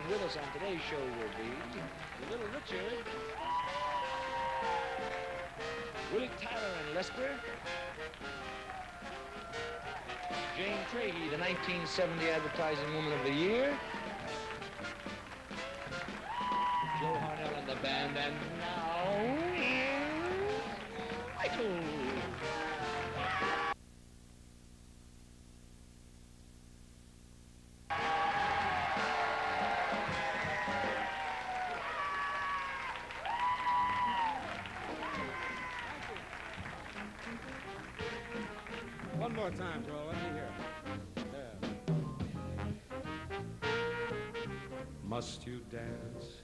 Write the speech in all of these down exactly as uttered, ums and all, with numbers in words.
with us on today's show will be Little Richard, Willie Tyler and Lesper, Jane Trahey, the nineteen seventy Advertising Woman of the Year, Joe Harnell and the band, and now, Michael. One more time, Joe. Let me hear. There. Must you dance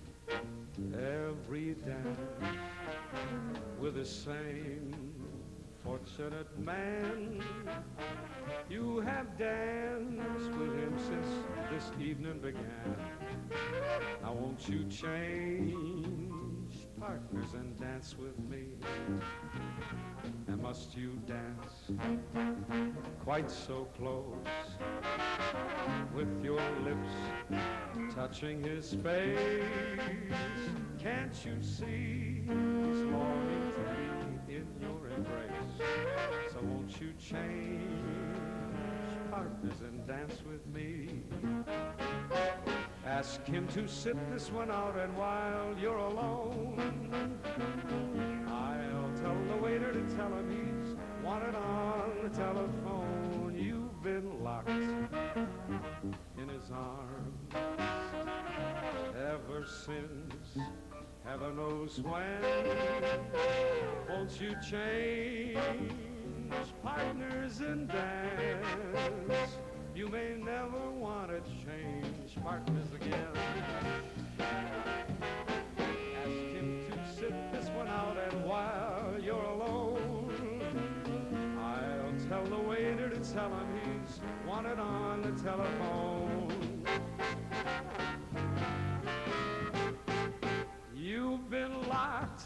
every dance with the same fortunate man? You have danced with him since this evening began. Now won't you change partners and dance with me? And must you dance quite so close, with your lips touching his face? Can't you see he's longing to be in your embrace? So won't you change partners and dance with me? Ask him to sit this one out, and while you're alone, I'll tell the waiter to tell him he's wanted on the telephone. You've been locked in his arms ever since heaven knows when. Won't you change partners and dance? You may never want to change partners again. Ask him to sit this one out, and while you're alone, I'll tell the waiter to tell him he's wanted on the telephone. You've been locked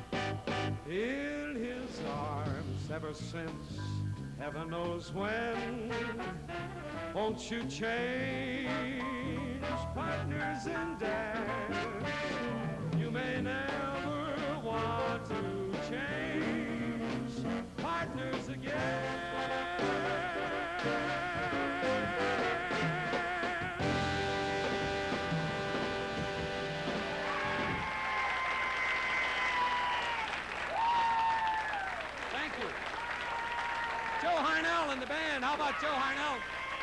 in his arms ever since heaven knows when. Won't you change partners and dance? You may never want to change partners again. Thank you. Joe Harnell and the band. How about Joe Harnell?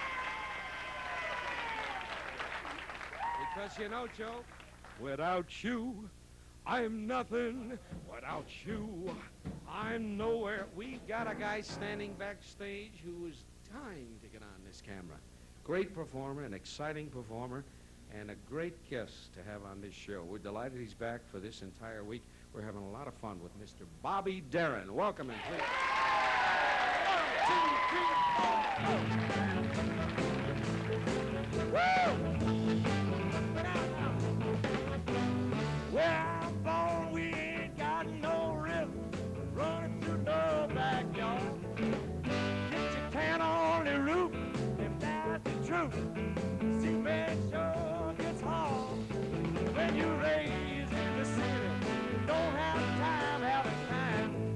Because you know, Joe, Without you, I'm nothing. Without you, I'm nowhere. we got a guy standing backstage who is dying to get on this camera. Great performer, an exciting performer, and a great guest to have on this show. We're delighted he's back for this entire week. We're having a lot of fun with Mister Bobby Darin. Welcome him, please. Well, boy, we ain't got no river running through no backyard. Get your can on the roof, if that's the truth. See, man, sure gets hard when you raise in the city. You don't have time, having time.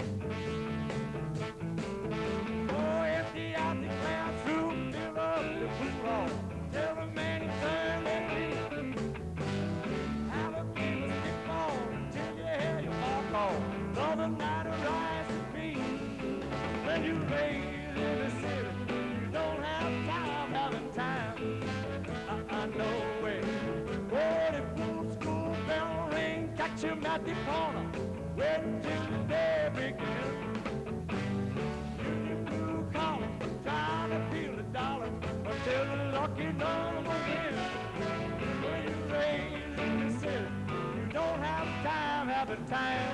Oh, empty out the classroom, fill up the football. Tell the man he turned that lead. Have a game of stickball until your head you walk off. Another night of rice and beans. When you raise in the city, you don't have time, having time. I, I know it. Oh, the fool school bell ring, catch him at the corner. Wait till the day begins. Union blue collar, trying to feel the dollar until the lucky number wins. When you raise in the city, you don't have time, having time.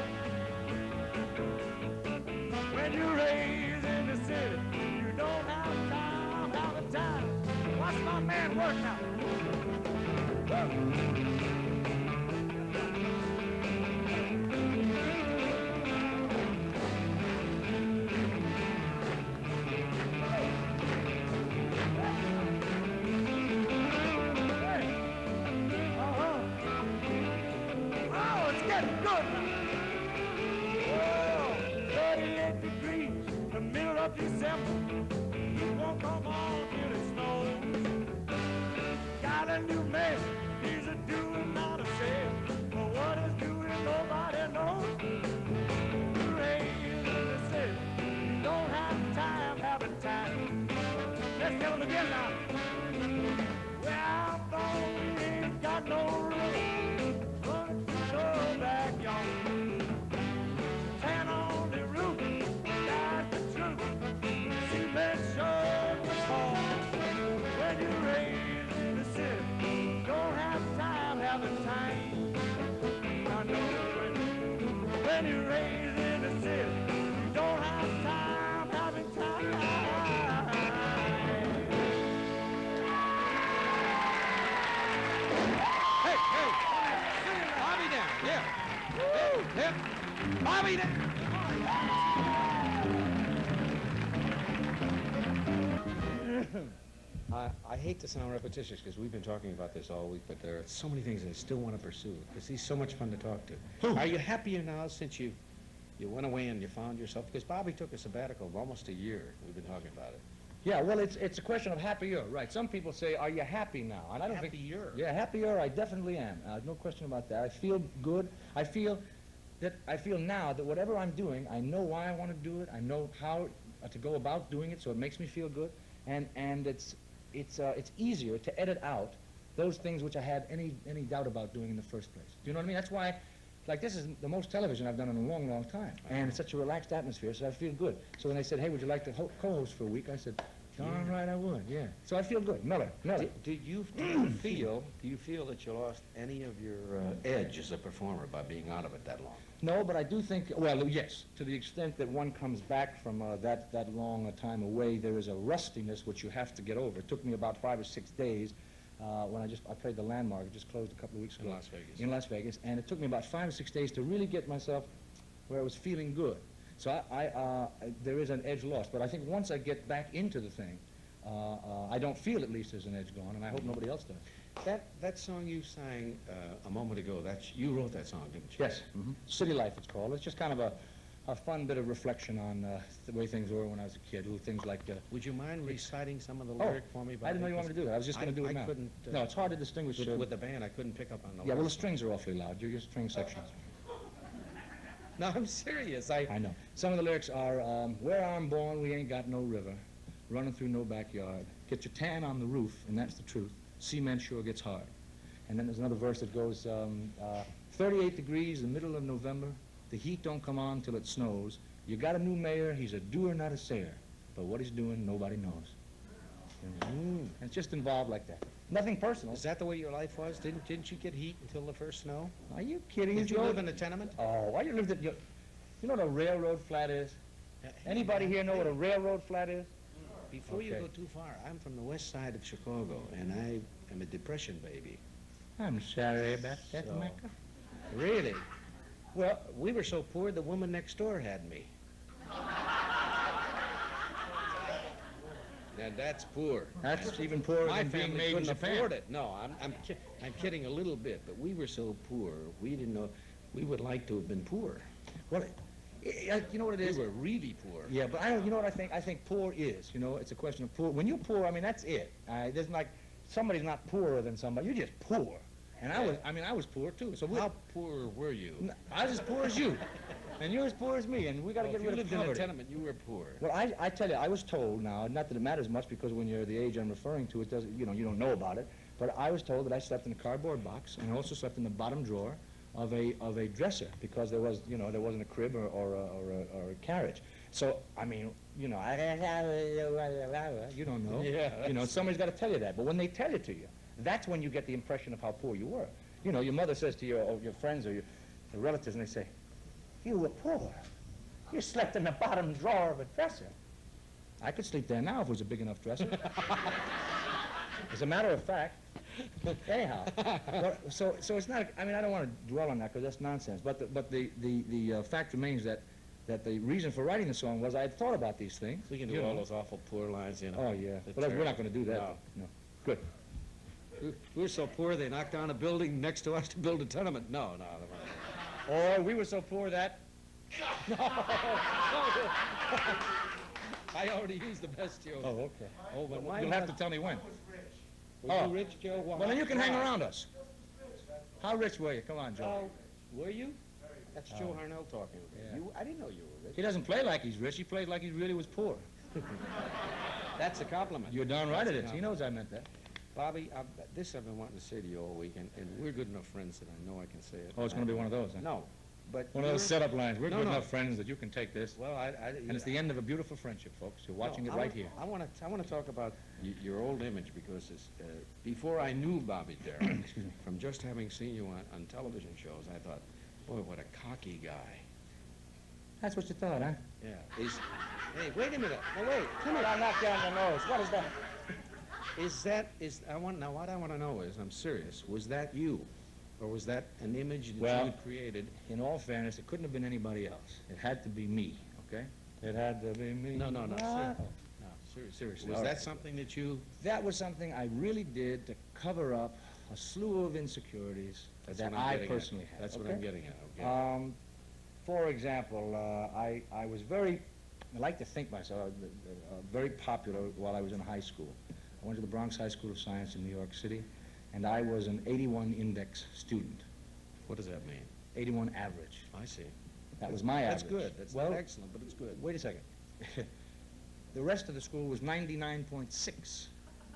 When you raise in the city, you don't have time, having time. Watch my man work now. Hey. say. He's a doing, not a say. But what he's doing, nobody knows. You raise the city. You don't have time, having time. Let's tell him again now. Well, though we ain't got no room, running through the backyard. Tan on the roof, that's the truth. Cement sure was hard. When you raise the city, don't have time, having time. I know when, when you raise in the city, you don't have time, having time. Hey, hey, Bobby Darin, yeah. Woo, hip, Bobby Darin. I, I hate to sound repetitious because we've been talking about this all week, but there are so many things I still want to pursue because he's so much fun to talk to. Who? Are you happier now since you you went away and you found yourself? Because Bobby took a sabbatical of almost a year. We've been talking about it. Yeah, well, it's it's a question of happier, right? Some people say, "Are you happy now?" And I don't think. Happier? Yeah, happier. I definitely am. Uh, no question about that. I feel good. I feel that I feel now that whatever I'm doing, I know why I want to do it. I know how uh, to go about doing it, so it makes me feel good. And and it's it's uh, it's easier to edit out those things which I had any any doubt about doing in the first place. Do you know what I mean? That's why. Like, this is the most television I've done in a long, long time. And it's such a relaxed atmosphere, so I feel good. So when they said, hey, would you like to ho co-host for a week? I said, darn right I would, yeah. So I feel good. Miller, Miller. Do, do you do you feel do you feel that you lost any of your uh, edge as a performer by being out of it that long? No, but I do think, well, yes, to the extent that one comes back from uh, that, that long a time away, there is a rustiness which you have to get over. It took me about five or six days. Uh, when I just I played the Landmark, it just closed a couple of weeks ago. In Las Vegas. In Las Vegas, and it took me about five or six days to really get myself where I was feeling good. So I, I uh, there is an edge lost, but I think once I get back into the thing, uh, uh, I don't feel at least there's an edge gone, and I hope nobody else does. That that song you sang uh, a moment ago, that's you wrote that song, didn't you? Yes, mm-hmm. City Life it's called. It's just kind of a, a fun bit of reflection on uh, the way things were when I was a kid. Little things like. Uh, Would you mind reciting some of the oh, lyric for me? I didn't know you wanted to do that. I was just going to do it I now. couldn't. Uh, no, it's hard to distinguish. With, uh, with the band, I couldn't pick up on the. Yeah, well, the lyrics. strings are awfully loud. Your, your string sections. No, I'm serious. I. I know. Some of the lyrics are, um, where I'm born, we ain't got no river, running through no backyard. Get your tan on the roof, and that's the truth. Cement sure gets hard. And then there's another verse that goes, um, uh, thirty-eight degrees, the middle of November. The heat don't come on till it snows. You got a new mayor, he's a doer, not a sayer. But what he's doing, nobody knows. Mm. It's just involved like that. Nothing personal. Is that the way your life was? Didn't didn't you get heat until the first snow? Are you kidding? Did you Joe? live in a tenement? Oh, why you lived in... You, you know what a railroad flat is? Anybody here know what a railroad flat is? Before you Okay. go too far, I'm from the west side of Chicago, and I am a depression baby. I'm sorry about that, So- Michael. Really? Well, we were so poor, the woman next door had me. Now that's poor. That's even poorer My than being family made in couldn't Japan. afford it. No, I'm I'm, ki I'm kidding a little bit, but we were so poor, we didn't know. We would like to have been poor. Well, I- I- you know what it We is? were really poor. Yeah, but I don't, you know what I think? I think poor is, you know, it's a question of poor. When you're poor, I mean, that's it. Uh, there's like, somebody's not poorer than somebody. You're just poor. And I was, I mean, I was poor too. So we, How poor were you? N- I was as poor as you. And you're as poor as me, and we got to Well, get if you rid of lived in a poverty. tenement, you were poor. Well, I, I tell you, I was told now, not that it matters much because when you're the age I'm referring to, it doesn't, you know, you don't know about it, but I was told that I slept in a cardboard box and I also slept in the bottom drawer of a of a dresser because there was, you know, there wasn't a crib or, or, a, or, a, or a carriage. So, I mean, you know, you don't know. Yeah, You know, somebody's got to tell you that. But when they tell it to you, that's when you get the impression of how poor you were. You know, your mother says to your, or your friends or your, your relatives, and they say, you were poor. You slept in the bottom drawer of a dresser. I could sleep there now if it was a big enough dresser. As a matter of fact, anyhow, well, so so it's not. I mean, I don't want to dwell on that because that's nonsense. But the, but the the the uh, fact remains that that the reason for writing the song was I had thought about these things. We can you do all know. those awful poor lines, you know. Oh yeah, The but we're terrible- not going to do that. No. No. Good. We- We were so poor they knocked down a building next to us to build a tenement. No, no. no. Or we were so poor that. No. I already used the best joke. Oh, okay. Oh, but my You'll have to mother- tell me when. Were Oh. you rich, Joe? Well, then you can how- hang around us. How rich were you? Come on, Joe. Oh, were you? That's Joe Harnell talking. Yeah. You, I didn't know you were rich. He doesn't play like he's rich. He played like he really was poor. That's a compliment. You're darn right That's it a is. He knows I meant that. Bobby, I've, this I've been wanting to say to you all week, and, and we're good enough friends that I know I can say it. Oh, it's going to be one of those, huh? No, but One of those you're- setup lines. We're No, good no. enough friends that you can take this. Well, I, I And it's the end of a beautiful friendship, folks. You're watching no, it I right want- here. I want to I want to talk about y your old image because it's, uh, before I knew Bobby Darin, Excuse me. from just having seen you on, on television shows, I thought, boy, what a cocky guy. That's what you thought, huh? Yeah. Is, hey, wait a minute. No, wait. Come I'll knock down your nose. What is that? Is that, is, I want, now what I want to know is, I'm serious, was that you? Or was that an image that Well- you had created? In all fairness, it couldn't have been anybody else. It had to be me, okay? It had to be me. No, no, no, Ah. sir. No, seriously. Seriously, Was all that right. something that you, That was something I really did to cover up a slew of insecurities that's that what I'm I getting at. personally had. That's what okay? I'm getting at, okay? Um, for example, uh, I, I was very, I like to think myself, uh, uh, very popular while I was in high school. I went to the Bronx High School of Science in New York City, and I was an eighty-one index student, What does that mean? eighty-one average. I see. That was my average. That's good. That's well, not excellent, but it's good. wait a second. The rest of the school was ninety-nine point six.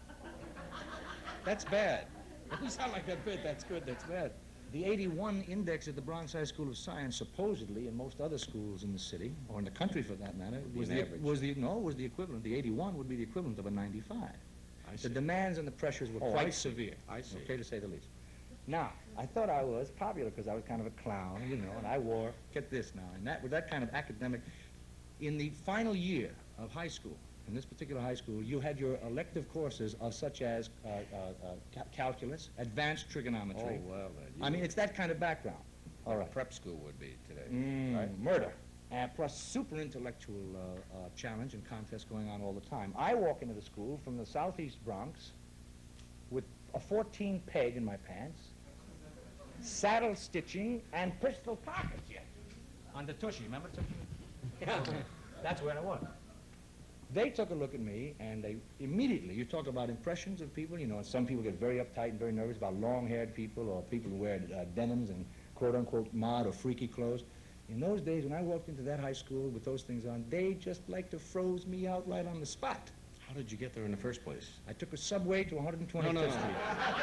That's bad. You sound like that bit. That's good. That's bad. The eighty-one index at the Bronx High School of Science, supposedly, and most other schools in the city, or in the country for that matter, be was an the, average. was the, no, was the equivalent. The eighty-one would be the equivalent of a ninety-five. I The see. demands and the pressures were Oh, I quite see. severe. I see. Okay, to say the least. Now, I thought I was popular because I was kind of a clown, you know, and I wore, get this now, and that, with that kind of academic, in the final year of high school, in this particular high school, you had your elective courses of such as uh, uh, uh, ca- calculus, advanced trigonometry. Oh, well, then. I mean, it's that kind of background. All Like right. a prep school would be today. Mm, Right? Murder. And plus super intellectual uh, uh, challenge and contests going on all the time. I walk into the school from the southeast Bronx with a fourteen peg in my pants, saddle stitching, and pistol pockets yet. On the tushy, remember tushy? Yeah, that's where I was. They took a look at me, and they immediately, you talk about impressions of people, you know, some people get very uptight and very nervous about long-haired people or people who wear uh, denims and quote-unquote mod or freaky clothes. In those days, when I walked into that high school with those things on, they just like to froze me out right on the spot. How did you get there in the first place? I took a subway to one hundred No, twenty-fifth no, no. Street.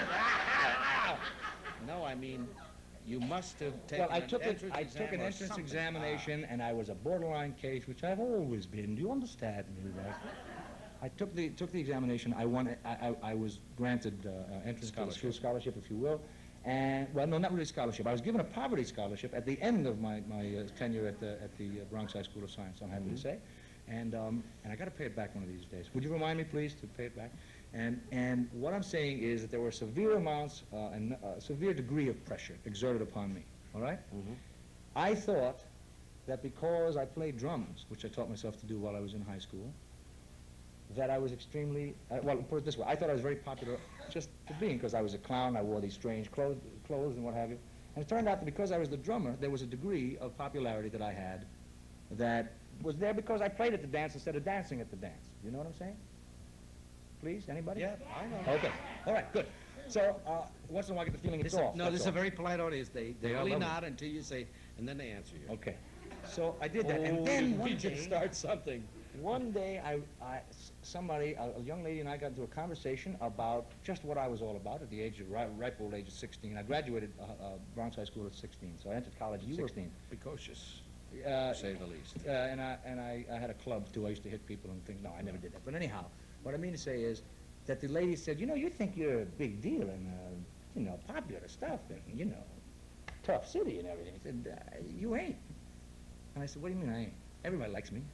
No, I mean, you must have taken Well, I an took, it, entrance I exam took an or entrance something. examination, and I was a borderline case, which I've always been. Do you understand me, right? I took the took the examination. I won. I, I, I was granted uh, uh, entrance to the school scholarship, if you will. And well, no, not really scholarship. I was given a poverty scholarship at the end of my my uh, tenure at the at the uh, Bronx High School of Science. I'm happy to say, and um, and I got to pay it back one of these days. Would you remind me, please, to pay it back? And and what I'm saying is that there were severe amounts uh, and uh, severe degree of pressure exerted upon me. All right. Mhm. I thought that because I played drums, which I taught myself to do while I was in high school, that I was extremely, uh, well, put it this way, I thought I was very popular just for being, because I was a clown, I wore these strange clothes, clothes and what have you. And it turned out that because I was the drummer, there was a degree of popularity that I had that was there because I played at the dance instead of dancing at the dance. You know what I'm saying? Please, anybody? Yeah, I know. Okay. All right, good. So, uh, once in a while I get the feeling it's This is- off. no, that's this is all. a very polite audience. They, they They are really lovely. nod until you say, and then they answer you. Okay. So I did that, Oh, and then one we can day, start something. one day, I, I, s- somebody, a, a young lady and I got into a conversation about just what I was all about at the age of, ripe, ripe old age of sixteen. I graduated uh, uh, Bronx High School at sixteen, so I entered college at You were sixteen. precocious, Uh, to say the least. uh, and I, and I, I had a club, too. I used to hit people and things. No, I never did that. But anyhow, what I mean to say is that the lady said, you know, you think you're a big deal and, uh, you know, popular stuff and, you know, tough city and everything. I said, uh, you ain't. And I said, what do you mean I ain't? Everybody likes me.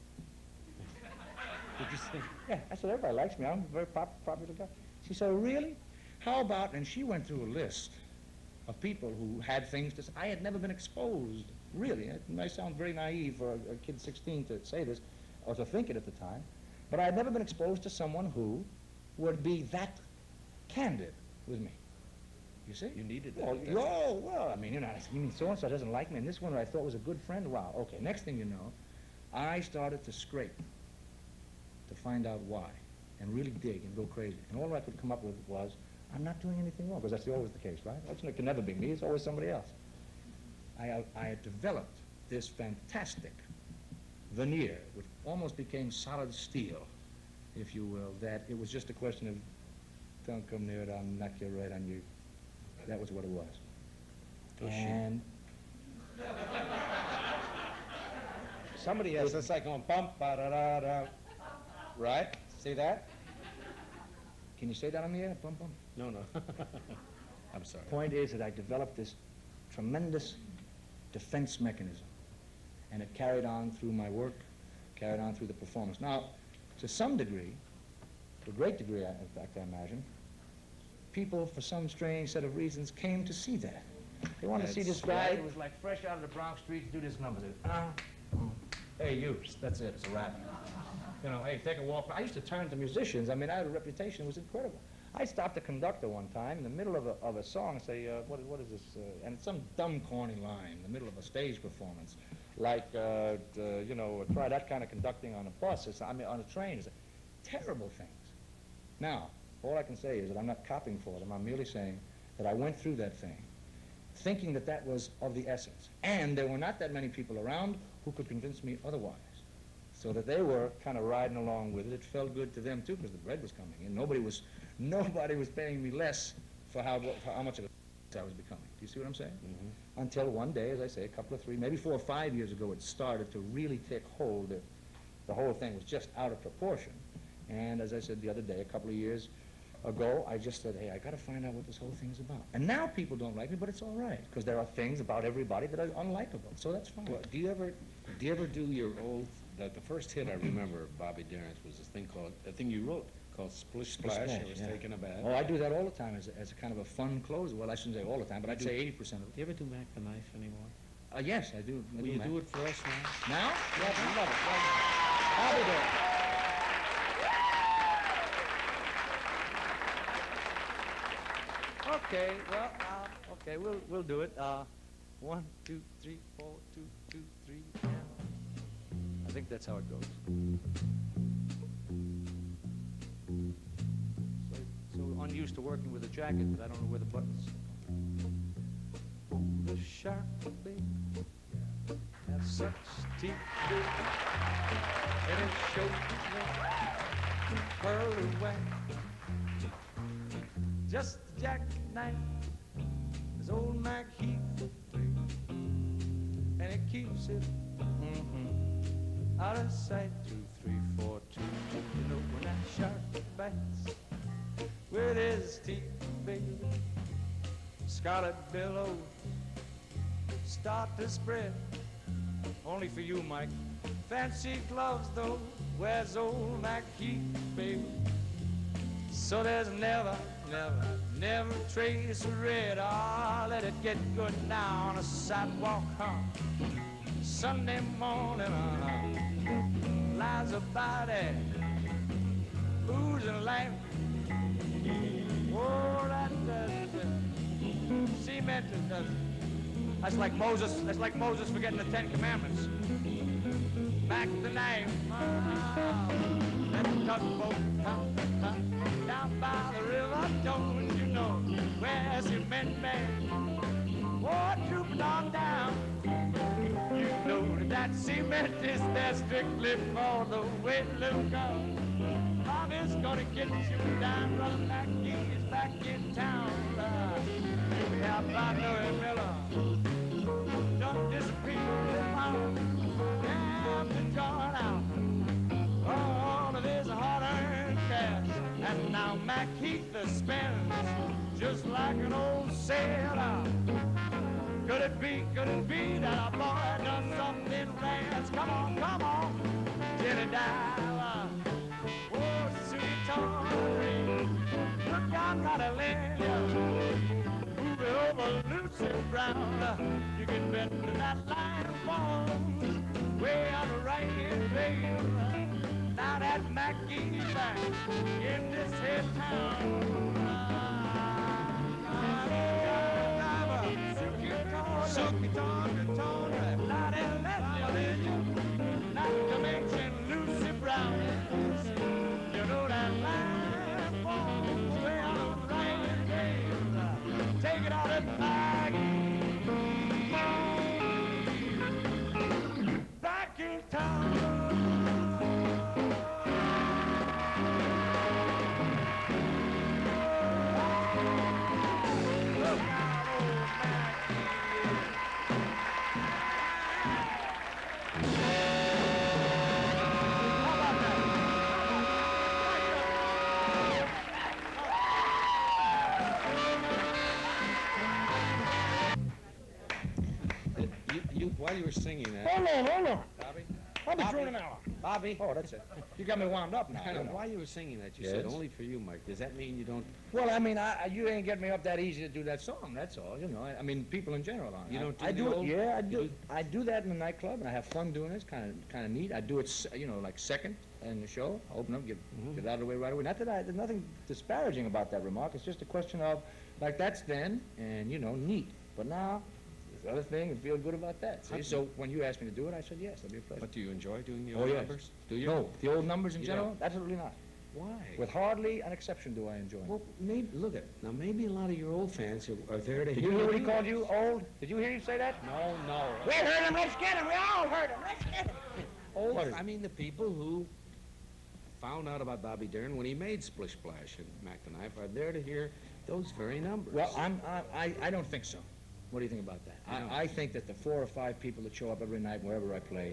Did you say? Yeah, I said, everybody likes me. I'm a very pop popular guy. She said, really? How about, and she went through a list of people who had things to say. I had never been exposed, really. It might sound very naive for a, a kid sixteen to say this, or to think it at the time, but I had never been exposed to someone who would be that candid with me. You see? You needed that. Oh, at that oh, well, I mean, you know, I said, you mean so-and-so doesn't like me, and this one I thought was a good friend? Wow, okay, next thing you know, I started to scrape to find out why, and really dig and go crazy. And all I could come up with was I'm not doing anything wrong, because that's always the case, right? It can never be me, it's always somebody else. I, I had developed this fantastic veneer, which almost became solid steel, if you will, that it was just a question of, don't come near it, I'll knock you right on you. That was what it was. Oh, and Somebody has this like on bump, ba da da da. Right? See that? can you say that on the air? Bum, bum. No, no. I'm sorry. Point is that I developed this tremendous defense mechanism, and it carried on through my work, carried on through the performance. Now, to some degree, to a great degree, in fact, I imagine, people, for some strange set of reasons, came to see that. They wanted to see this guy who was like fresh out of the Bronx streets do this number. Uh, hey, you, that's it, it's a wrap. You know, hey, take a walk. I used to turn to musicians. I mean, I had a reputation. It was incredible. I stopped a conductor one time in the middle of a, of a song and say, uh, what, what is this? Uh, and some dumb, corny line in the middle of a stage performance. Like, uh, uh, you know, try that kind of conducting on a bus, or, I mean, on a train. It's terrible things. Now, all I can say is that I'm not copying for them. I'm merely saying that I went through that thing, thinking that that was of the essence. And there were not that many people around who could convince me otherwise. So that they were kind of riding along with it. It felt good to them, too, because the bread was coming in. Nobody was, nobody was paying me less for how, for how much of a I was becoming. Do you see what I'm saying? Mm-hmm. Until one day, as I say, a couple of three, maybe four or five years ago, it started to really take hold. Of, the whole thing was just out of proportion. And as I said the other day, a couple of years ago, I just said, hey, I got to find out what this whole thing's about. And now people don't like me, but it's all right, because there are things about everybody that are unlikable. So that's fine. Well, do you ever, do you ever do your old? The, the first hit I remember of Bobby Darin's was this thing called, a thing you wrote called Splish Splash. Splash, I was yeah. taking a bath. Oh, I do that all the time as a, as a kind of a fun closer. Well, I shouldn't say all the time, but You I'd do- say eighty percent of it. Do you ever do Mac the Knife anymore? Uh, yes, I do. I Will you Mac. do it for us now? Now? Yeah, I love it. I'll be there. Okay, well, uh, okay, we'll we'll do it. Uh, one, two, three, four, two, two, three, and I think that's how it goes. So, so unused to working with a jacket that I don't know where the buttons. Oh, the shark, baby, has such teeth, baby, and it shows me pearl away. Just the jackknife, this old Mac Heath, and it keeps it mm-hmm, out of sight. Two, three, four, two, two. You know when that shark bites with his teeth, baby, scarlet billows start to spread. Only for you, Mike. Fancy gloves, though, wears old Mac Heath, baby. So there's never, never, never a trace of red. Ah, let it get good now on a sidewalk, huh? Sunday morning, uh, lies a body, oozing life. Oh, that does uh, cement it does. That's like Moses. That's like Moses forgetting the Ten Commandments. Back the knife. Ah, let the tugboat come, come down by the river. Don't you know where cement man? Oh, trooping on down. You know that that cement is there strictly for the way to look up. Bobby's gonna get you down, brother Mac. He's back in town. Uh, you have by Noe Miller. Don't disappear. Have been drawn out. All of his hard-earned cash. And now Mac Heath spends just like an old sailor. Could it be, could it be that a boy done something rash? Come on, come on, Jenny Diver. Oh, sweet Tori, look, I'm not a lady. Move it over, Lucy Brown. You can bet that line falls way on the right hand, babe. Now that Mackie's back in this here town. Silky tongue, tongue, not in that not to mention Lucy Brown. You know that line falls way on the right. with Maggie back in town. Look out, old Maggie. How about that? You, you, while you were singing that, Hold on, hold on. Bobby, I'll be Bobby. through in an hour. Bobby, Oh, that's it. You got me wound up now. kind of, you know. while you were singing that, you said Yes? only for you, Mike. Does that mean you don't? Well, I mean, I, I, you ain't get me up that easy to do that song. That's all. You know, I, I mean, people in general aren't. You I- don't do I the do it. old- Yeah, I you do. do- I do that in the nightclub, and I have fun doing it. It's kind of kind of neat. I do it, s- you know, like second in the show. Open up, get Mm-hmm. get out of the way right away. Not that I, there's nothing disparaging about that remark. It's just a question of, like, that's then, and you know, neat. But now, this other thing, and feel good about that. See? How- So when you asked me to do it, I said yes. That'd be a pleasure. But do you enjoy doing the Oh, old yes. numbers? Do you? No, the old numbers in You general, don't? absolutely not. Why? With hardly an exception do I enjoy it. Well, maybe look at now. Maybe a lot of your old fans are, are there to Did hear you hear what he do called that. you old? Did you hear him say that? No, no. We heard him. Let's get him. We all heard him. Let's get him. Old. What is I mean, the people who found out about Bobby Darin when he made Splish Splash and Mac the Knife are there to hear those very numbers. Well, I'm, I, I, I don't think so. What do you think about that? No. I, I think that the four or five people that show up every night wherever I play.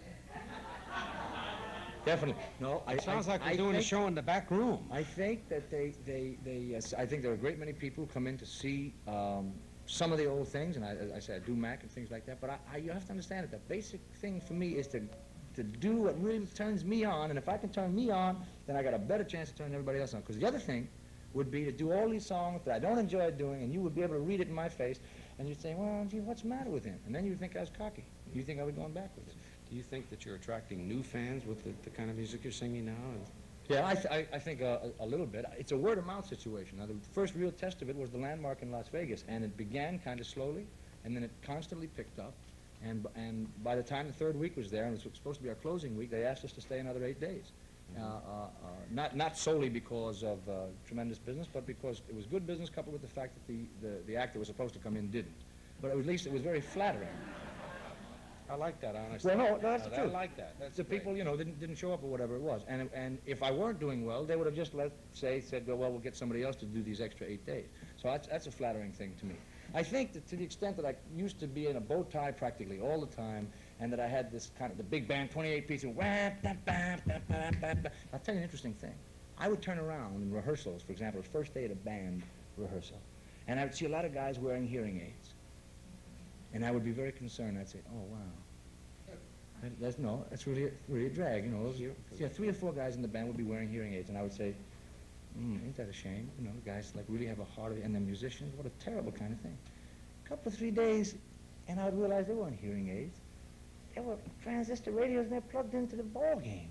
Definitely. No, I, it sounds I, like we're I doing think, a show in the back room. I think that they, they, they, yes, I think there are a great many people who come in to see um, some of the old things, and I, as I said, I do Mac and things like that, but I, I, you have to understand that the basic thing for me is to, to do what really turns me on, and if I can turn me on, then I got a better chance of turning everybody else on. Because the other thing would be to do all these songs that I don't enjoy doing, and you would be able to read it in my face, and you'd say, well, gee, what's the matter with him? And then you'd think I was cocky. You think I was going backwards. Do you think that you're attracting new fans with the, the kind of music you're singing now? Yeah, I, th I, I think uh, a, a little bit. It's a word-of-mouth situation. Now, the first real test of it was the Landmark in Las Vegas, and it began kind of slowly, and then it constantly picked up. And, b- and by the time the third week was there, and it was supposed to be our closing week, they asked us to stay another eight days. Uh, uh, uh, not, not solely because of uh, tremendous business, but because it was good business coupled with the fact that the, the, the actor was supposed to come in didn't. But at least it was very flattering. I like that, honestly. Well, no, no, that's the I truth. like that. That's The great. people, you know, didn't, didn't show up or whatever it was. And, and if I weren't doing well, they would have just let, say, said, well, well, we'll get somebody else to do these extra eight days. So that's, that's a flattering thing to me. I think that to the extent that I used to be in a bow tie practically all the time, and that I had this kind of, the big band, twenty-eight pieces, wah, ba, ba, ba, ba, ba, ba. I'll tell you an interesting thing. I would turn around in rehearsals, for example, the first day of a band rehearsal, and I would see a lot of guys wearing hearing aids. And I would be very concerned. I'd say, oh, wow. That, that's, no, that's really, really a drag, you know. Yeah, three or four guys in the band would be wearing hearing aids, and I would say, mm, ain't that a shame? You know, guys like really have a heart, of, and they're musicians. What a terrible kind of thing. A couple of three days, and I would realize they weren't hearing aids. They were transistor radios, and they're plugged into the ball games.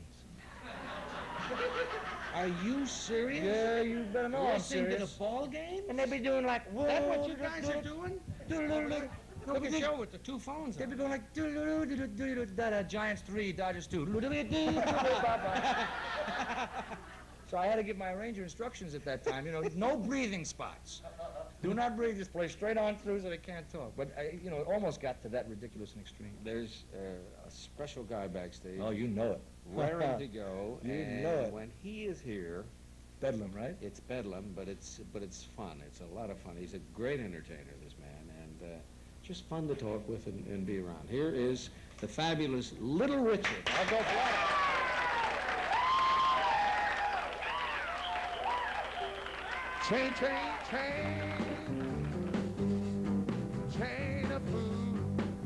Are you serious? Yeah, you better know I'm Listening to the serious. ball game? And they'd be doing like, whoa, That's what you guys are doing? doing? Look at the show with the two phones They'd be on. going like, da-da, Giants three, Dodgers two. So I had to give my arranger instructions at that time, you know, no breathing spots. Do not breathe, just play straight on through so they can't talk. But, I, you know, it almost got to that ridiculous and extreme. There's uh, a special guy backstage Oh, you know it. raring to go, You and know it. when he is here, Bedlam, right? it's bedlam, but it's but it's fun. It's a lot of fun. He's a great entertainer, this man, and uh, just fun to talk with and, and be around. Here is the fabulous Little Richard. I'll go for that. Chain, chain, chain, chain of food.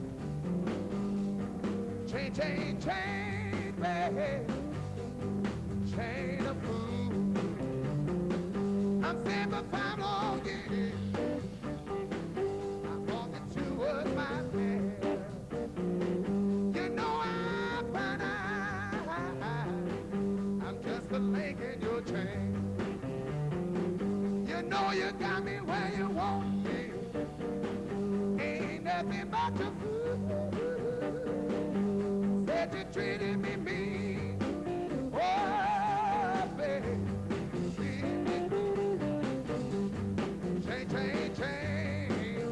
Chain, chain, chain, baby, chain of food. I'm saying for five long years, I thought that you was my man. You know I find out I'm just a link in your chain. You know you got me where you want me. Ain't nothing but the fool. Said you treated me mean. Oh, baby, treated me mean. Chain, chain, chain.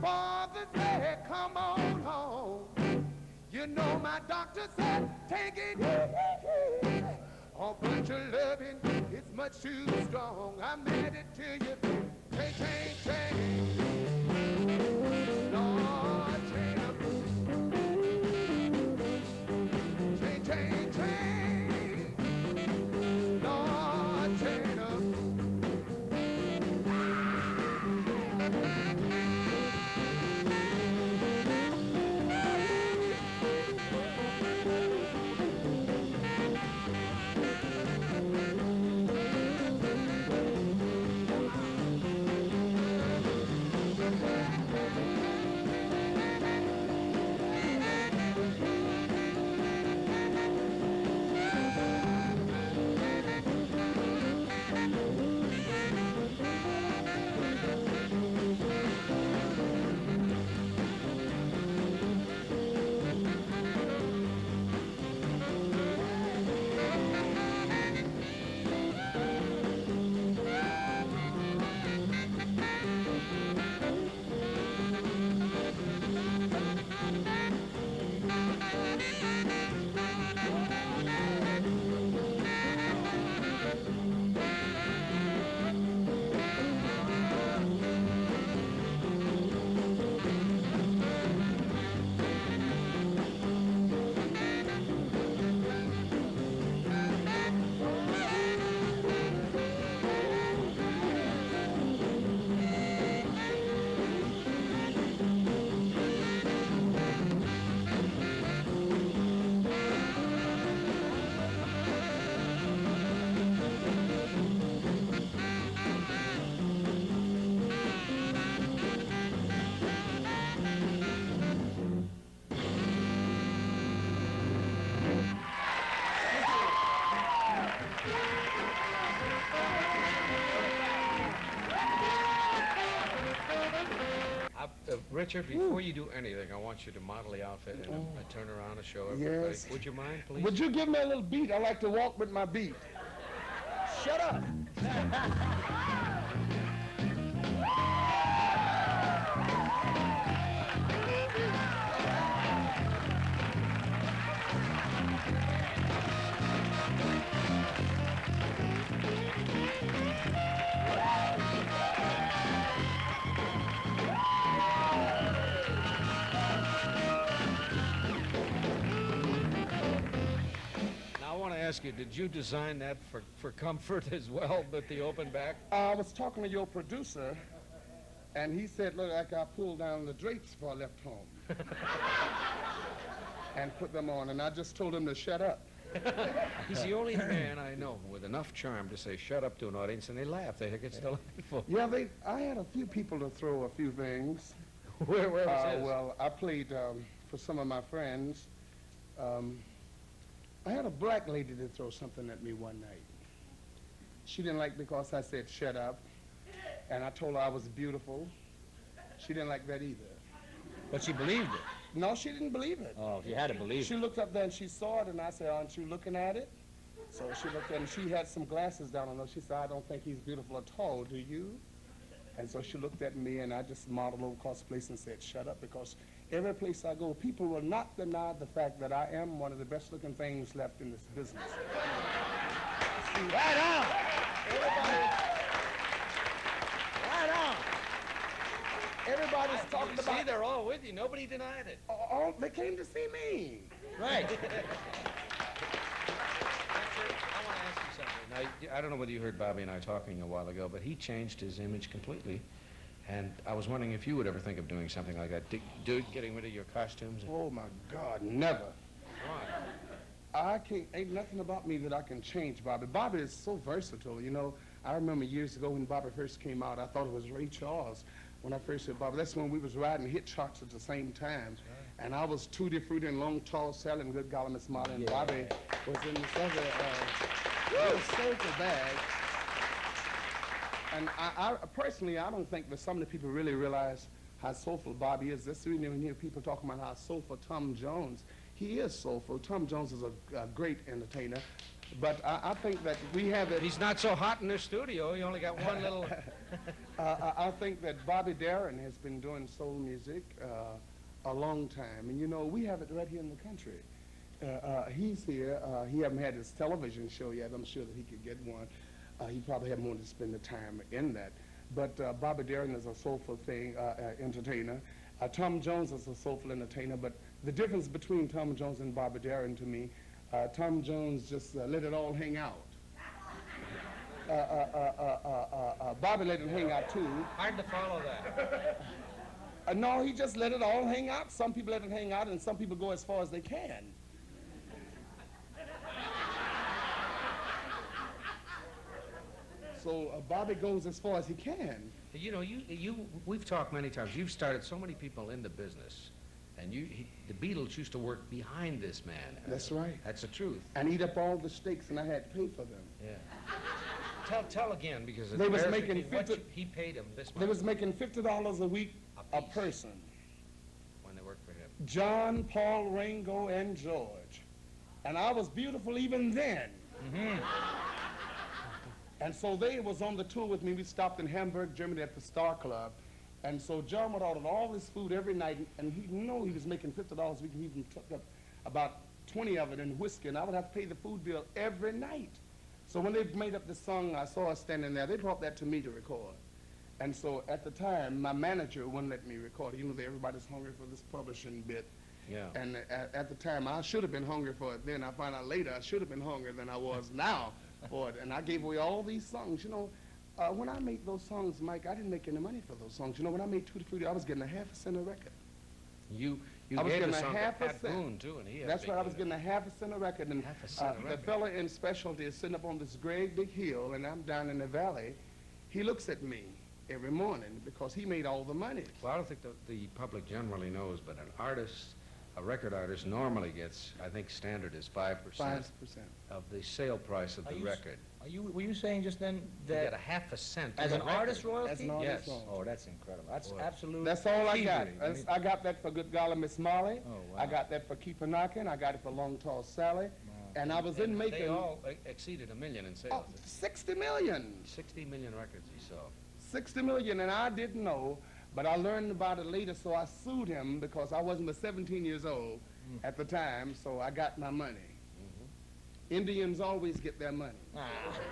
father said, come on home. You know my doctor said, take it easy. Oh, but your loving is much too strong. I'm headed to you. Chain, chain, chain. Lord, chain up. Chain, chain, chain. Lord, chain up. Uh, Richard, before you do anything, I want you to model the outfit and uh, turn around and show everybody. Yes. Would you mind, please? Would you give me a little beat? I like to walk with my beat. Shut up. Ask you, did you design that for, for comfort as well, but the open back? I was talking to your producer, and he said, look, like I pulled down the drapes before I left home. And put them on, and I just told him to shut up. He's the only man I know with enough charm to say shut up to an audience, and they laugh. They think it's delightful. Yeah, they, I had a few people to throw a few things. where, where was uh, his? Well, I played um, for some of my friends. Um, I had a black lady to throw something at me one night. She didn't like because I said shut up, and I told her I was beautiful. She didn't like that either. But she believed it. No, she didn't believe it. Oh, you had to believe She it. looked up there and she saw it, and I said, aren't you looking at it? So she looked at it, and she had some glasses down on her. She said, I don't think he's beautiful at all, do you? And so she looked at me, and I just modeled over across the place and said, shut up, because every place I go, people will not deny the fact that I am one of the best-looking things left in this business. See, right on! Everybody, right on! Everybody's talking about... See, they're all with you. Nobody denied it. Oh, oh, they came to see me. Right. I want to ask you something. Now, I don't know whether you heard Bobby and I talking a while ago, but he changed his image completely. And I was wondering if you would ever think of doing something like that, do, getting rid of your costumes. Oh, my God, never. Why? I can't, ain't nothing about me that I can change, Bobby. Bobby is so versatile, you know. I remember years ago when Bobby first came out, I thought it was Ray Charles when I first said Bobby. That's when we was riding hitchhikes at the same time. Right. And I was Tutti Frutti and Long Tall Sally and Good Golly Miss Molly, and yeah. Bobby was in this other uh, little soulful bag. And I, I, personally, I don't think that some of the people really realize how soulful Bobby is. That's the reason when you hear people talking about how soulful Tom Jones. He is soulful. Tom Jones is a, a great entertainer. But I, I think that we have it. He's not so hot in the studio. He only got one little uh, I I think that Bobby Darin has been doing soul music uh, a long time. And you know, we have it right here in the country. Uh, uh, he's here. Uh, he hasn't had his television show yet. I'm sure that he could get one. Uh, he probably hasn't wanted to spend the time in that. But uh, Bobby Darin is a soulful thing, uh, uh, entertainer. Uh, Tom Jones is a soulful entertainer. But the difference between Tom Jones and Bobby Darin to me, uh, Tom Jones just uh, let it all hang out. Uh, uh, uh, uh, uh, uh, Bobby let it hang out too. Hard to follow that. Uh, no, he just let it all hang out. Some people let it hang out, and some people go as far as they can. So uh, Bobby goes as far as he can. You know, you, you, we've talked many times. You've started so many people in the business. And you, he, the Beatles used to work behind this man. That's right. That's the truth. And eat up all the steaks, and I had to pay for them. Yeah. Tell, tell again, because They was bears making with you, what fifty you- he paid him this much. They was making fifty dollars a week A a piece. person. When they worked for him. John, Paul, Ringo, and George. And I was beautiful even then. Mm-hmm. And so they was on the tour with me. We stopped in Hamburg, Germany at the Star Club. And so John would order all this food every night, and he knew he was making fifty dollars a week. He even took up about twenty of it in whiskey, and I would have to pay the food bill every night. So when they made up this song, I saw us standing there. They brought that to me to record. And so at the time, my manager wouldn't let me record. You know, everybody's hungry for this publishing bit. Yeah. And at, at the time, I should have been hungry for it then. I found out later I should have been hungrier than I was now for it. And I gave away all these songs. You know, uh, when I made those songs, Mike, I didn't make any money for those songs. You know, when I made Tutti Frutti, I was getting a half a cent a record. You, you I was gave getting the a song half to a Pat cent. Boone, too, and he had a That's big right, I was hit. getting a half a cent a record. And Half a cent uh, a the record. fella in specialty is sitting up on this great big hill, and I'm down in the valley. He looks at me every morning because he made all the money. Well, I don't think the, the public generally knows, but an artist, a record artist, normally gets, I think standard is five percent Five percent. of the sale price of Are the you s- record. Are you, were you saying just then You that get a half a cent. as on an the artist record. royalty? As an artist Yes. royalty. Oh, that's incredible. That's Boy. absolute. That's all I got. thievery. That's, I got that for Good Golly Miss Molly. Oh, wow. I got that for Keep a Knockin'. I got it for Long Tall Sally. And I was in And making They all e- exceeded a million in sales. oh, sixty million. sixty million records he sold. sixty million, and I didn't know, but I learned about it later, so I sued him because I wasn't but seventeen years old at the time, so I got my money. Indians always get their money. Ah.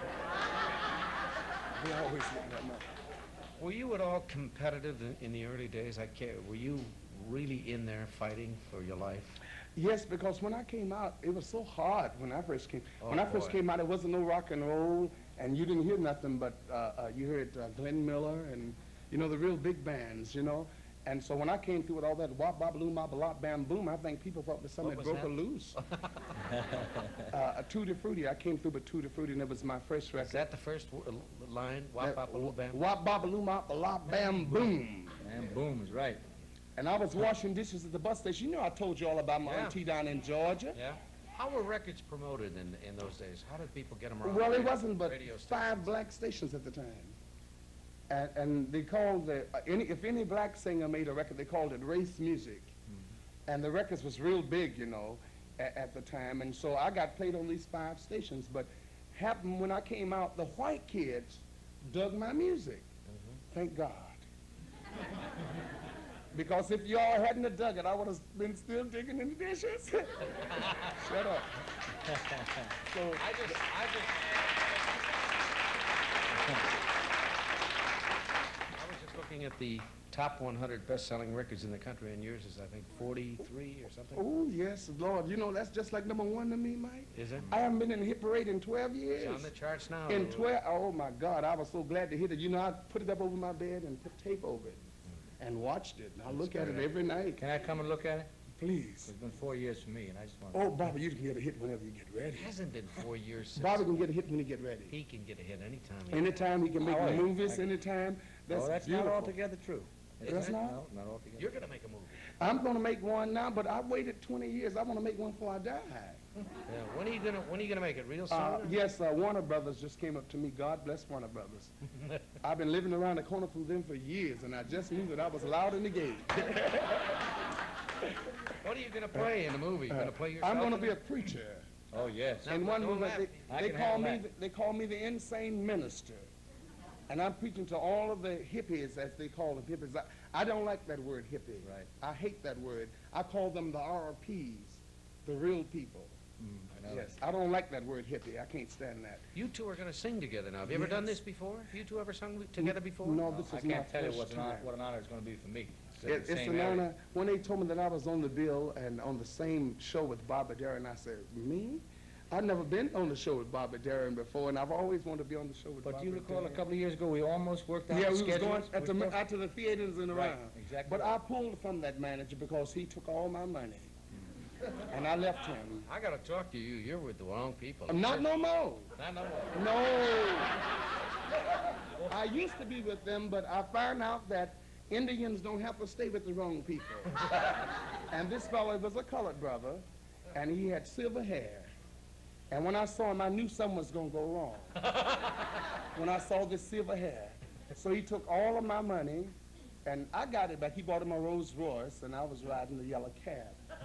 They always get their money. Were you at all competitive in, in the early days? I can't, were you really in there fighting for your life? Yes, because when I came out, it was so hard when I first came. Oh, when I first boy. came out, there wasn't no rock and roll, and you didn't hear nothing but, uh, uh, you heard uh, Glenn Miller and, you know, the real big bands, you know. And so when I came through with all that wop, bop, loom, bop, bop, bam, boom, I think people thought that something What had was broke that? a loose. uh, a Tutti Frutti, I came through with Tutti Frutti, and it was my first record. Is that the first w- uh, line? Wop, That- bop, little bam? Wop, bop, loom, bop, bop, bam, boom. And boom is right. And I was washing dishes at the bus station. You know, I told you all about my Yeah. auntie down in Georgia. Yeah. How were records promoted in, in those days? How did people get them around? Well, it radio- wasn't but radio five stations? black stations at the time. And, and they called the, uh, any, if any black singer made a record, they called it race music. And the records was real big, you know, at, at the time. And so I got played on these five stations. But happened when I came out, the white kids dug my music. Thank God. Because if y'all hadn't have dug it, I would have been still digging in the dishes. Shut up. So, I just, I just. I was just looking at the top one hundred best-selling records in the country, and yours is, I think, forty-three or something. oh, yes, Lord. You know, that's just like number one to me, Mike. Is it? I haven't been in the hit parade in twelve years. It's on the charts now. In twelve, oh my God, I was so glad to hit it. You know, I put it up over my bed and put tape over it and watched it. And I look at it every night. Can I come and look at it? Please. It's been four years for me, and I just want. Oh, Bobby, you can get a hit whenever you get ready. It hasn't been four years since. Bobby can get a hit when he get ready. He can get a hit anytime. he- Anytime he can make Oh, yeah. movies, I can- anytime. That's, oh, that's beautiful. not altogether true. Isn't That's it? not? No, not altogether. You're going to make a movie. I'm going to make one now, but I waited twenty years. I want to make one before I die. Yeah. When are you going to When are you going to make it? Real soon? Uh, or- yes, uh, Warner Brothers just came up to me. God bless Warner Brothers. I've been living around the corner from them for years, and I just knew that I was loud in the gate. What are you going to play in the movie? You going to play yourself? I'm going to in be a it? preacher. Oh yes. Now, In one don't movie, laugh. they, I they can call handle me that. the, they call me the insane minister, And I'm preaching to all of the hippies, as they call them, hippies. I, I don't like that word hippie. Right. I hate that word. I call them the R Ps, the real people. Mm, I know. Yes, I don't like that word hippie. I can't stand that. You two are going to sing together now. Have you ever Yes. done this before? Have you two ever sung together before? No, No, this I is my can't tell you first what's an honor, time. what an honor it's going to be for me. It's, in It, the it's same an area. honor. When they told me that I was on the bill and on the same show with Bobby Darin, I said, me? I've never been on the show with Bobby Darin before, and I've always wanted to be on the show with But Bobby you recall Darin. a couple of years ago, we almost worked out Yeah, the we was going schedules. at We the, thought- out to the theaters and Right, around. exactly But right. I pulled from that manager because he took all my money. And I left him. I got to talk to you. You're with the wrong people. I'm not no more. Not no more. No. I used to be with them, but I found out that Indians don't have to stay with the wrong people. And this fellow was a colored brother, and he had silver hair. And when I saw him, I knew something was going to go wrong. When I saw this silver hair. So he took all of my money, and I got it back. He bought him a Rolls Royce, and I was riding the yellow cab.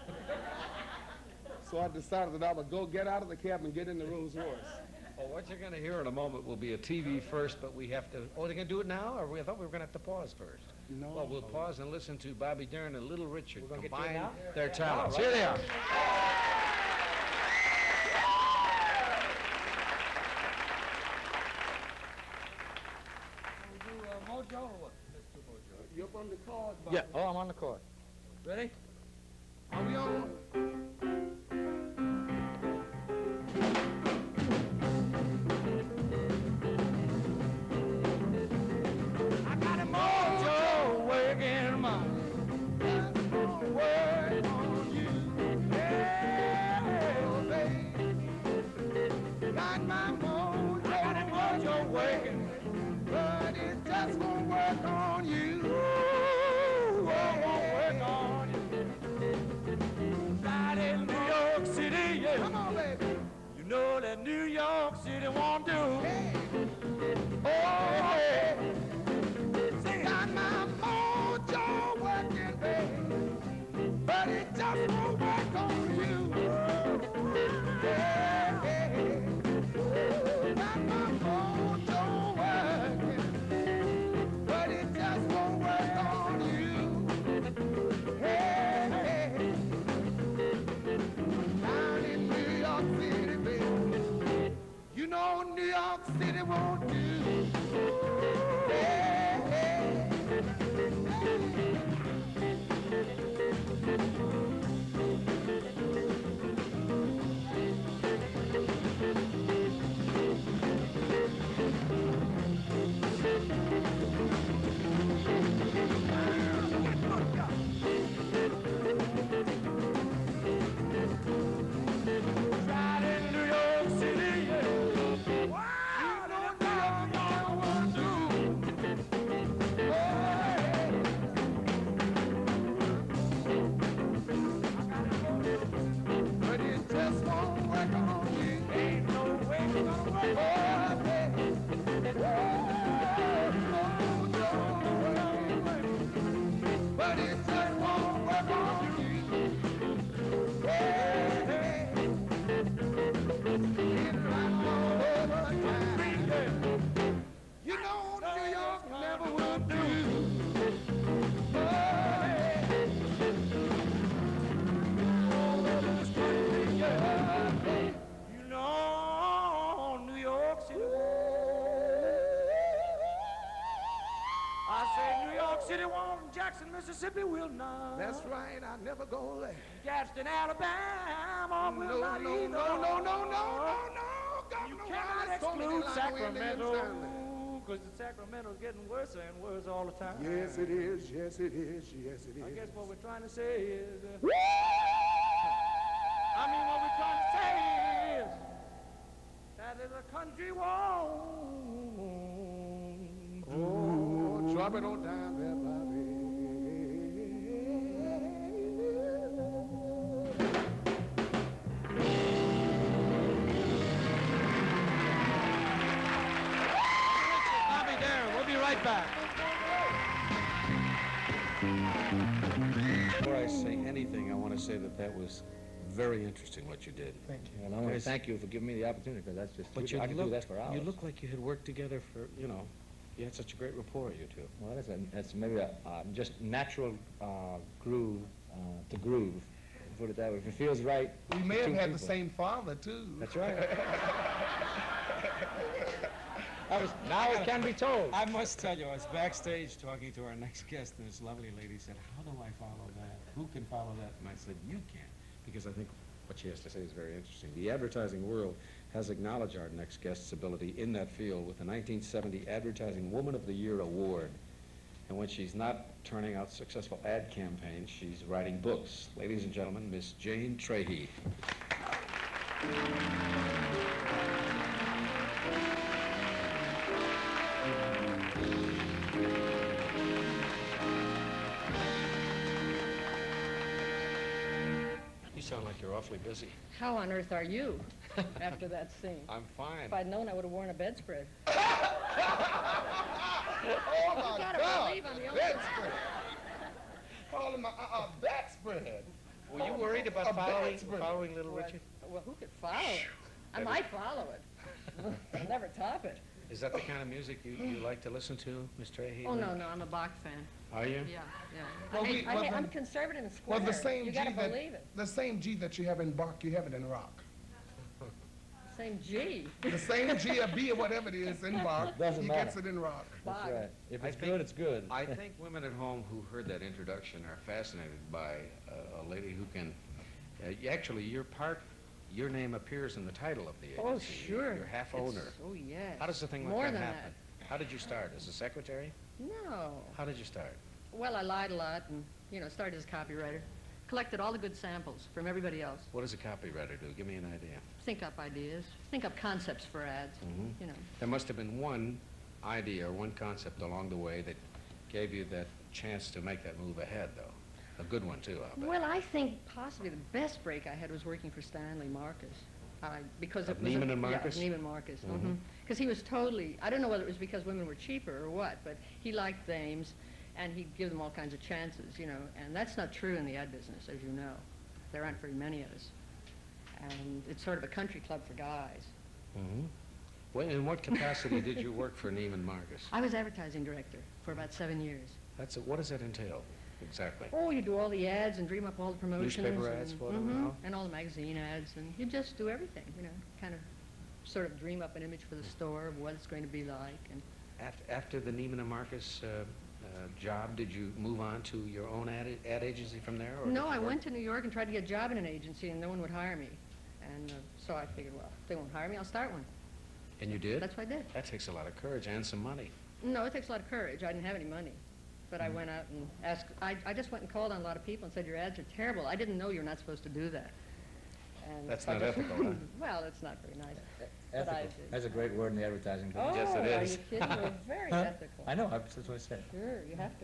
So I decided that I would go get out of the cab and get in the Rolls Royce. Well, what you're going to hear in a moment will be a T V first, but we have to... Oh, they're going to do it now? Or we I thought we were going to have to pause first. No. Well, we'll pause and listen to Bobby Darin and Little Richard We're gonna get to it combine now? their talents. All right. Here they are. Mojo or what? You're up on the card, Bob. Yeah. Oh, I'm on the court. Ready? Are we on? I got a mojo working, ma. That's gonna work on you. Yeah, baby. Got my mojo, got a mojo working, but it just won't work on you. Ooh, it won't work on you. Right in New York City, yeah. Come on, baby. You know that New York City won't do. Hey. Oh, yeah. Got my mojo working, baby, but it just won't work on you. Yeah, yeah. Got my mojo working, but it just won't work on you. Yeah, yeah. Down in New York City, baby, you know New York City won't do. Yeah, yeah. Right in New York City, yeah. Wow, you know New York won't do. Oh, yeah. But it just won't work on you. Ain't no way it's gonna work. Oh, baby. Oh, no, no way. But it just won't work on you. Yeah, yeah. It's right all over town. You know New York never would do. Oh, yeah. You know, New York City. I say New York City won't, Jackson, Mississippi will not. That's right. I never go there. Gadsden, Alabama will No, not no, either. no, no, no, no, no, no. You Governor cannot Wallace told me exclude to lie to Indians Sacramento, down there. because the Sacramento's getting worse and worse all the time. Yes, it is. Yes, it is. Yes, it is. I guess what we're trying to say is, uh, I mean, what we're trying to say is that the country won't do. Oh, drop it on down there, Bobby. Bobby Darin, we'll be right back. Before I say anything, I want to say that that was very interesting what you did. Thank you. And I want to Yes. thank you for giving me the opportunity, because that's just, But you I could look, do that for hours. you look like you had worked together for, you know, You had such a great rapport, you two. Well, that's, a, that's maybe a uh, just natural uh, groove uh, to groove, put it that way. If it feels right. We may have had people. the same father, too. That's right. I was, now it can be told. I must tell you, I was backstage talking to our next guest, and this lovely lady said, how do I follow that? Who can follow that? And I said, you can, because I think what she has to say is very interesting. The advertising world has acknowledged our next guest's ability in that field with the nineteen seventy Advertising Woman of the Year Award. And when she's not turning out successful ad campaigns, she's writing books. Ladies and gentlemen, Miss Jane Trahey. You sound like you're awfully busy. How on earth are you after that scene? I'm fine. If I'd known, I would have worn a bedspread. Oh, my You gotta God. believe I'm the only Bedspread. Calling my uh-uh, bedspread. Were you worried about A following, bedspread. following Little Well, Richard? well, who could follow it? I might follow it. I'll never top it. Is that the kind of music you, you like to listen to, Miss Trahey? Oh, no, no, I'm a Bach fan. Are you? Yeah, yeah. Well, I, we- I, well, I'm the- conservative and square. Well, the same you G gotta that believe it. the same G that you have in Bach, you have it in rock. Same G. The same G or B or whatever it is in Bach, Doesn't he matter. gets it in rock. That's Bach. right. If I it's think- good, it's good. I think women at home who heard that introduction are fascinated by uh, a lady who can, uh, y- actually, your part, your name appears in the title of the agency. Oh, sure. You're half It's- owner. Oh, yes. How does a thing like More that than happen? How did you start? As a secretary? that. No. How did you start? Well, I lied a lot and, you know, started as a copywriter. Collected all the good samples from everybody else. What does a copywriter do? Give me an idea. Think up ideas. Think up concepts for ads. Mhm. You know. There must have been one idea or one concept along the way that gave you that chance to make that move ahead, though. A good one, too, I'll bet. Well, I think possibly the best break I had was working for Stanley Marcus. I, because Of it was Neiman a, and Marcus? Yeah, Neiman Marcus. Mhm. Mm-hmm. Because he was totally, I don't know whether it was because women were cheaper or what, but he liked dames, and he'd give them all kinds of chances, you know. And that's not true in the ad business, as you know. There aren't very many of us. And it's sort of a country club for guys. Mm-hmm. Well, in what capacity did you work for Neiman Marcus? I was advertising director for about seven years. That's a, what does that entail, exactly? Oh, you do all the ads and dream up all the promotions. Newspaper and, ads for them and mhm, all? and all the magazine ads, and you just do everything, you know, kind of sort of dream up an image for the store of what it's going to be like. And After, after the Neiman and Marcus uh, uh, job, did you move on to your own ad, ad agency from there? Or no, did you I work- went to New York and tried to get a job in an agency, and no one would hire me. And uh, so I figured, well, if they won't hire me, I'll start one. And you did? That's what I did. That takes a lot of courage and some money. No, it takes a lot of courage. I didn't have any money. But I went out and asked, I, I just went and called on a lot of people and said, your ads are terrible. I didn't know you're not supposed to do that. And That's so I not just- ethical, huh? Well, it's not very nice. But I Ethical. did. That's a great word in the advertising Oh, business. Yes, it are is. you kidding? We're very Huh? ethical. I know, that's what I said. Sure, you have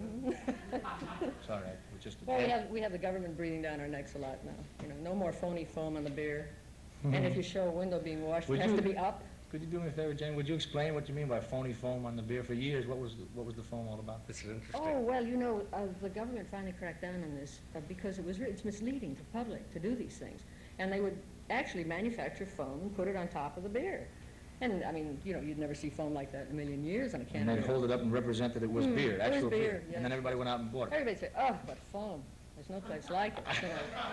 to. It's all right. We're just Well, we have, we have the government breathing down our necks a lot now. You know, no more phony foam on the beer. And if you show a window being washed, Would it has you- to be up. Could you do me a favor, Jane? Would you explain what you mean by phony foam on the beer? For years, what was the, what was the foam all about? This is interesting. Oh, well, you know, uh, the government finally cracked down on this uh, because it was re- it's misleading to the public to do these things. And they would actually manufacture foam and put it on top of the beer. And, I mean, you know, you'd never see foam like that in a million years on a can And of they'd beer. hold it up and represent that it was Mm, beer, it was actual beer, And yes. then everybody went out and bought it. Everybody say, oh, but foam. There's no place like it. You know.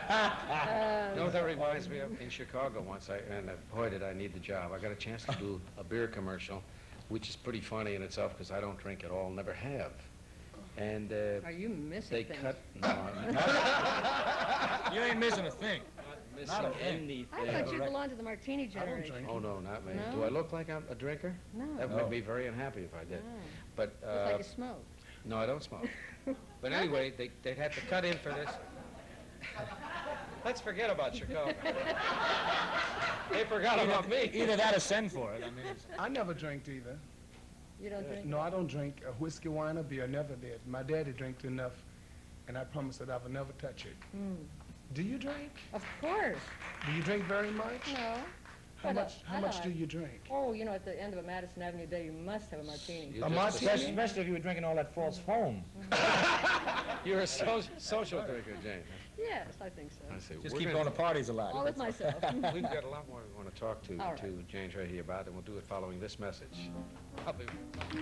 Uh, You know, that reminds me of in Chicago once, I, and uh, boy, did I need the job. I got a chance to do a beer commercial, which is pretty funny in itself because I don't drink at all, never have. And uh, Are you missing they things? cut. No, I'm not You ain't missing a thing. missing Not a thing. anything. I thought you belonged to the martini generation. drink. Oh, no, not me. No? Do I look like I'm a drinker? No. That No. would be very unhappy if I did. No. But, It's uh, like you smoke. no, I don't smoke. But anyway, they, they'd have to cut in for this. Let's forget about Chicago. They forgot about me. Either that or send for it. I mean, it's, I never drank either. You don't drink? No, I don't drink uh, whiskey, wine, or beer. Never did. My daddy drank enough, and I promised that I would never touch it. Mm. Do you drink? Of course. Do you drink very much? No. How But, uh, much? How I much like- do you drink? Oh, you know, at the end of a Madison Avenue day, you must have a martini. You A just- martini? especially, especially if you were drinking all that false foam. You're a so social drinker, Jane. Yes, I think so. I see. Just We're keep gonna- going to parties a lot. All with myself. We've got a lot more we want to talk to, All right. to Jane Trahey about, and we'll do it following this message. I'll be...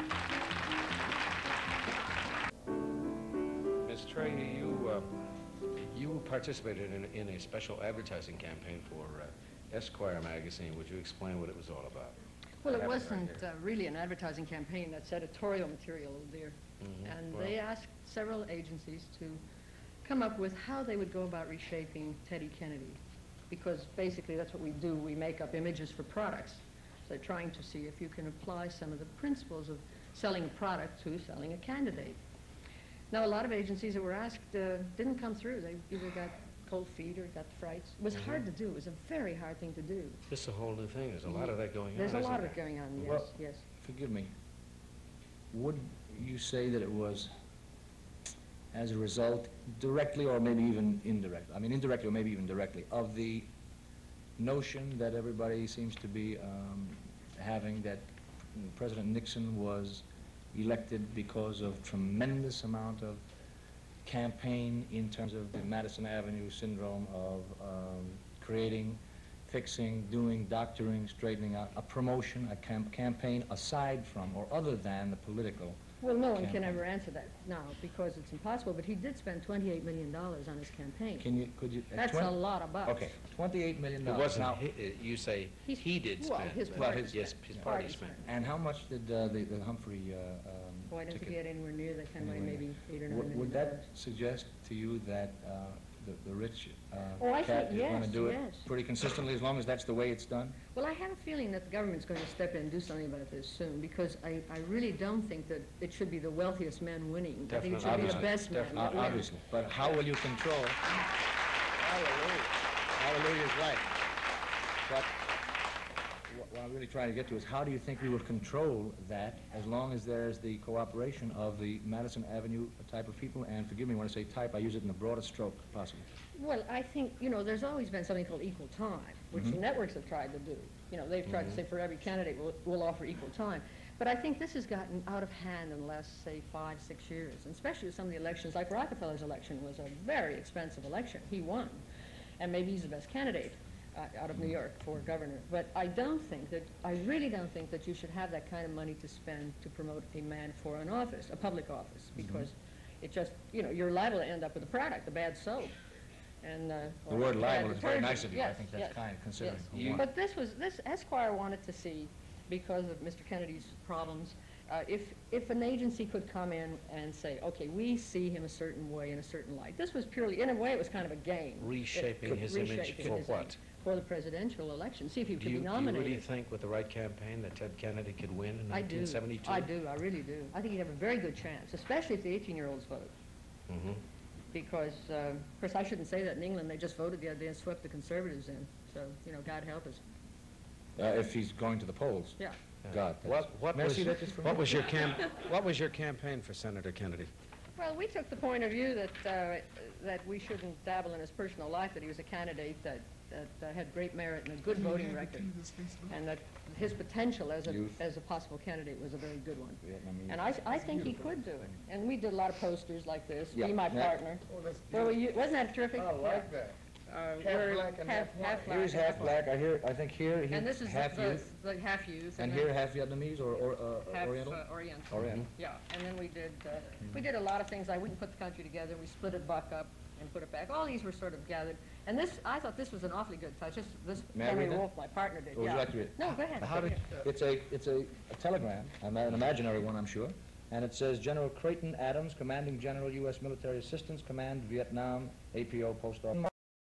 Miz Trahey, you, uh, you participated in, in a special advertising campaign for uh, Esquire magazine. Would you explain what it was all about? Well, it I have right wasn't here. uh, really an advertising campaign. That's editorial material, oh dear. Mhm. And Well- they asked several agencies to come up with how they would go about reshaping Teddy Kennedy. Because basically that's what we do. We make up images for products. So trying to see if you can apply some of the principles of selling a product to selling a candidate. Now, a lot of agencies that were asked uh, didn't come through. They either got cold feet or got the frights. It was hard to do. It was a very hard thing to do. This is a whole new thing. There's a lot of that going There's on, a lot of isn't it going on, yes, Well- yes. Forgive me. Would you say that it was as a result, directly or maybe even indirectly, I mean indirectly or maybe even directly, of the notion that everybody seems to be um, having that President Nixon was elected because of tremendous amount of campaign in terms of the Madison Avenue syndrome of um, creating, fixing, doing, doctoring, straightening out, a promotion, a cam campaign aside from or other than the political. Well, no one can campaign. ever answer that now because it's impossible, but he did spend twenty-eight million dollars on his campaign. Can you, could you? uh, That's twen- a lot of bucks. Okay, twenty-eight million it? It dollars. wasn't, Now, hi- uh, you say He's- he did well, spend. his but- party Yes, spent. his Yeah. party Party spent. spent. and how much did uh, the, the Humphrey uh, um, Oh, I don't think ticket- he had anywhere near that kind of money, anywhere maybe eight or nine Would, million would that dollars. suggest to you that uh, the, the rich uh, Oh, I cat think- is going to yes, do it yes. pretty consistently as long as that's the way it's done? Well, I have a feeling that the government's going to step in and do something about this soon because I, I really don't think that it should be the wealthiest men winning. I think it should Definitely. be the Obviously. best men Definitely. that Uh, win. obviously, but how will you control? Hallelujah. Hallelujah is right. But wh- what I'm really trying to get to is how do you think we will control that as long as there's the cooperation of the Madison Avenue type of people? And forgive me when I say type, I use it in the broadest stroke possible. Well, I think, you know, there's always been something called equal time, which Mhm. the networks have tried to do. You know, they've tried to say for every candidate we'll, we'll offer equal time. But I think this has gotten out of hand in the last, say, five, six years, and especially with some of the elections, like Rockefeller's election was a very expensive election. He won, and maybe he's the best candidate uh, out of New York for governor. But I don't think that, I really don't think that you should have that kind of money to spend to promote a man for an office, a public office, because it just, you know, you're liable to end up with a product, a bad soap. And, uh, The or word bad libel is very detergent. nice of you. I Yes, think that's yes, kind, considering yes. who You- won. But this was, this Esquire wanted to see, because of Mister Kennedy's problems, uh, if, if an agency could come in and say, okay, we see him a certain way in a certain light. This was purely, in a way, it was kind of a game. Reshaping It- his image reshaping for his what? image For the presidential election, see if he Do could you, be do you nominated. really think with the right campaign that Ted Kennedy could win in I do. nineteen seventy-two? I do, I really do. I think he'd have a very good chance, especially if the eighteen-year-olds vote. Mm-hmm. Because, uh, of course, I shouldn't say that in England. They just voted the other day and swept the conservatives in. So, you know, God help us. Uh, if he's going to the polls. Yeah. God. that's- What, what May I was, see that just for a what minute? was your camp, what was your campaign for Senator Kennedy? Well, we took the point of view that, uh, that we shouldn't dabble in his personal life, that he was a candidate that, that uh, had great merit and a good voting record, and that his potential as a, Youth. as a possible candidate was a very good one. Vietnamese. And I, I think he could do it. And we did a lot of posters like this, Yeah. me, my Yeah. partner. Oh, that's Where were you, wasn't that terrific? I like that. Uh, Half we're black and half, half white. half black. Here's half black, I hear, I think here, he- And this is half the, youth, the half youth. and then here half Vietnamese or, or uh, half Oriental? uh, Oriental. Oriental. Yeah, and then we did, uh, we did a lot of things. I wouldn't put the country together. We split it buck up and put it back. All these were sort of gathered. And this, I thought this was an awfully good touch. This, this May I Henry read that? Wolf, my partner, did. Or would yeah. you like to read it? No, go ahead. How did, It's a, it's a, a telegram, an an imaginary one, I'm sure, and it says, General Creighton Adams, Commanding General, U S Military Assistance Command, Vietnam, A P O Post Office.